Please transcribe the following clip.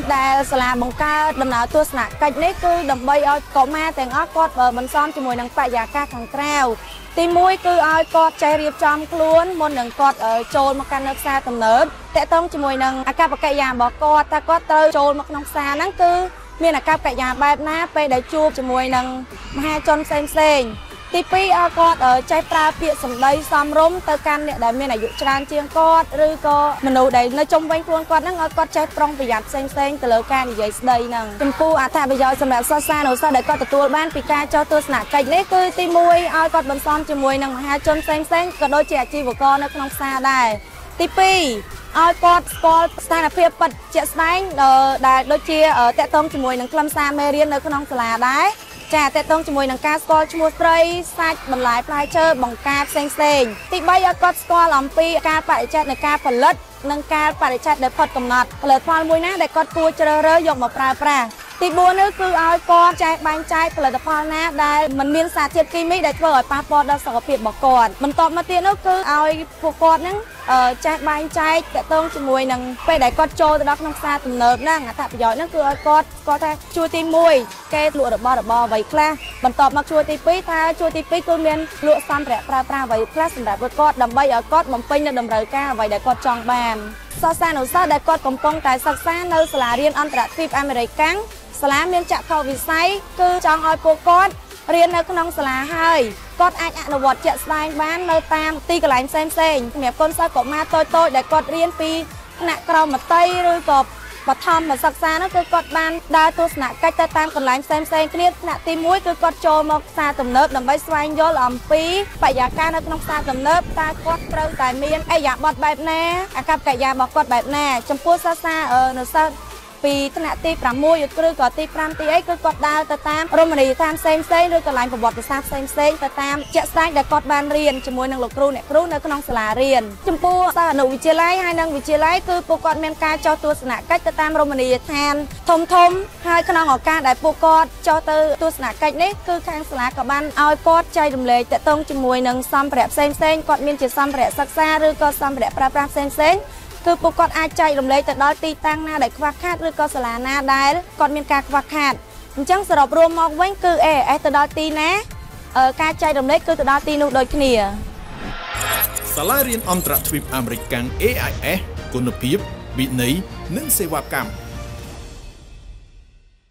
ដែលសាលាបង្កើតដំណើរទស្សនកិច្ចនេះគឺដើម្បីឲ្យកុមារទាំងអស់គាត់បន្សំជាមួយនឹងបរិយាកាសខាងក្រៅទី1គឺឲ្យគាត់ចេះរៀបចំខ្លួនមុននឹងគាត់ចូលមកកាន់នៅផ្សារទំនើបតាក់ទងជាមួយនឹងអាកប្បកិរិយារបស់គាត់ថាគាត់ត្រូវចូលមកក្នុងផ្សារហ្នឹងគឺមានអាកប្បកិរិយាបែបណាពេលដែលជួបជាមួយនឹងមហាជនផ្សេងទី2ឲ្យគាត់ចេះប្រើពាក្យសម្ដីសមរម្យទៅកាន់អ្នកដែលមានអាយុច្រើនជាងគាត់ឬក៏មនុស្សដែលនៅជុំវិញខ្លួនគាត់ហ្នឹងឲ្យគាត់ចេះប្រុងប្រយ័ត្នផ្សេងទៅលើការនិយាយស្ដីហ្នឹងចំពោះអត្ថប្រយោជន៍សម្រាប់សិស្សានុសិស្សដែលគាត់ទទួលបានពីការចុះទស្សនកិច្ចនេះគឺទី1ឲ្យគាត់បន្សំជាមួយនឹងមហាជនផ្សេងក៏ដូចជាអាជីវករនៅក្នុងផ្សារដែរទី2ឲ្យគាត់ស្គាល់ស្ថានភាពពិតជាក់ស្ដែងដែលដូចជាតាក់ទងជាមួយនឹងខ្លឹមសារមេរៀននៅក្នុងសាលាដែរចាតេតងជាមួយនឹងការស្គាល់ឈ្មោះត្រីសាច់បន្លែផ្លែឈើបង្ការផ្សេងទី3ឲ្យគាត់ស្គាល់អំពីការបរិច្ចេកនៃការផលិតនិងការបរិច្ចេកដែលផុតកំណត់ផលិតផលមួយណាដែលគាត់គួរជ្រើសរើសយកមកប្រើប្រាស់ទី4នោះគឺឲ្យគាត់ចេះបែងចែកផលិតផលណាដែលមិនមានសារធាតុគីមីដែលធ្វើឲ្យប៉ះពាល់ដល់សុខភាពរបស់គាត់បន្តមកទៀតនោះគឺឲ្យពួកគាត់ហ្នឹងចេះបែងចែកតកតងជាមួយនឹងពេលដែលគាត់ចូលទៅដល់ក្នុងផ្សារទំនើបហ្នឹងអត្ថប្រយោជន៍ហ្នឹងគឺឲ្យគាត់ស្គាល់ថាជួរទី1គេលក់របស់អ្វីខ្លះបន្តមកជួរទី2ថាជួរទី2គឺមានលក់សម្ភារៈប្រើប្រាស់អ្វីខ្លះសម្រាប់គាត់ដើម្បីឲ្យគាត់បំពេញនៅតម្រូវការអ្វីដែលគាត់ចង់បានសិស្សានុសិស្សដែលគាត់កំពុងតែសិក្សានៅសាលារៀនអន្តរជាតិអាមេរិកកាំងសាលាមានចក្ខុវិស័យគឺចង់ឲ្យពួកគាត់រៀននៅក្នុងសាលាហើយគាត់អាចអនុវត្តជាក់ស្ដែងបាននៅតាមទីកន្លែងផ្សេងសម្រាប់កូនសិស្សកុមារតូចដែលគាត់រៀនពីថ្នាក់ក្រោមមត្តេយ្យឬក៏បឋមសិក្សានោះគឺគាត់បានដើរទស្សនកិច្ចទៅតាមកន្លែងផ្សេងគ្នាថ្នាក់ទី1គឺគាត់ចូលមកផ្សារទំនើបដើម្បីស្វែងយល់អំពីបរិយាកាសនៅក្នុងផ្សារទំនើបតើគាត់ត្រូវតែមានឥរិយាបថបែបណាអាកប្បកិរិយារបស់គាត់បែបណាចំពោះសិស្សនៅសិស្សពីថ្នាក់ទី6ឬក៏ទី5ទីអីគឺគាត់ដើរទៅតាមរមណីយដ្ឋានផ្សេងឬកន្លែងប្រវត្តិសាស្ត្រផ្សេងទៅតាមជាក់ស្ដែងដែលគាត់បានរៀនជាមួយនឹងលោកគ្រូអ្នកគ្រូនៅក្នុងសាលារៀនចំពោះសិស្សអនុវិទ្យាល័យហើយនិងវិទ្យាល័យគឺពួកគាត់មានការចុះទស្សនកិច្ចទៅតាមរមណីយដ្ឋានធំហើយក្នុងឱកាសដែលពួកគាត់ចុះទៅទស្សនកិច្ចនេះគឺខាងសាលាក៏បានឲ្យគាត់ចែករំលែកតាក់ទងជាមួយនឹងសម្ភារៈផ្សេងគាត់មានជាសម្ភារៈសិក្សាឬក៏សម្ភារៈប្រើប្រាស់ផ្សេងគឺពួកគាត់អាចចែករំលែកទៅដល់ទីតាំងណាដែលខ្វះខាតឬក៏សាលាណាដែលគាត់មានការខ្វះខាតអញ្ចឹងសរុបរួមមកវិញគឺទៅដល់ទីណាការចែករំលែកគឺទៅដល់ទីនោះដូចគ្នាសាលារៀនអន្តរជាតិអាមេរិកកាំង AIS គុណភាពវិន័យនិងសេវាកម្ម